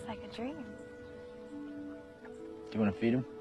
like a dream. Do you want to feed him?